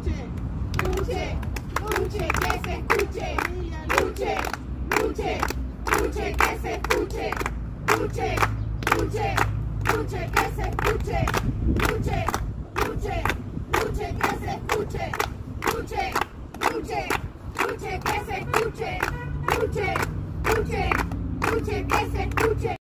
luche, luche, que se escuche, luche, luche, luche, que se escuche, luche, luche, luche, que se escuche, luche, luche, luche, que se escuche, luche, luche, luche, que se escuche, luche, luche, luche, que se escuche.